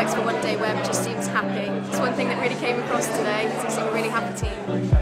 face for One Day Web just seems happy. It's one thing that really came across today, is you seem a really happy team.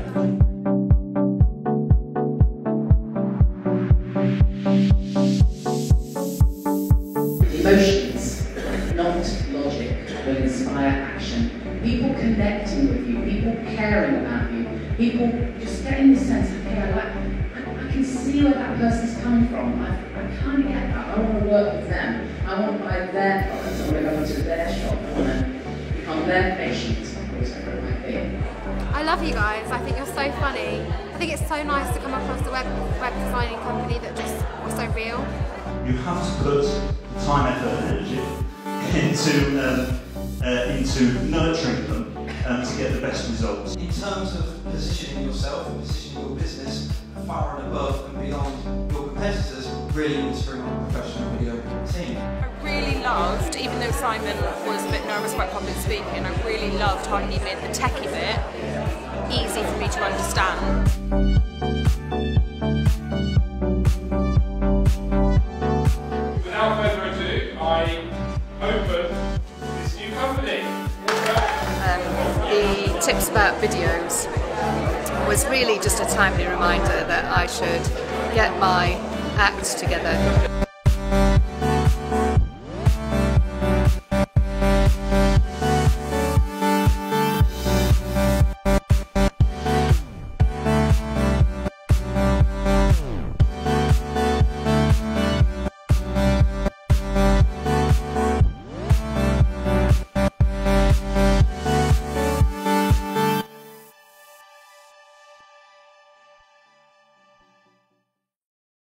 Emotions, not logic, will inspire action. People connecting with you, people caring about you, people just getting the sense of, hey, I can see where that person's come from. I kind of get that. I want to work with them. I want to buy their products. I want to go into their shop. I want to become their patient, whatever it might be. I love you guys. I think you're so funny. I think it's so nice to come across a web designing company that just was so real. You have to put time, effort and energy into nurturing them to get the best results. In terms of positioning yourself, positioning your business far and above and beyond your competitors, really need to bring on a professional video team. I really loved, even though Simon was a bit nervous about public speaking, I really loved how he made the techie bit easy for me to understand. Without further ado, I open this new company. The tips about videos was really just a timely reminder that I should get my act together.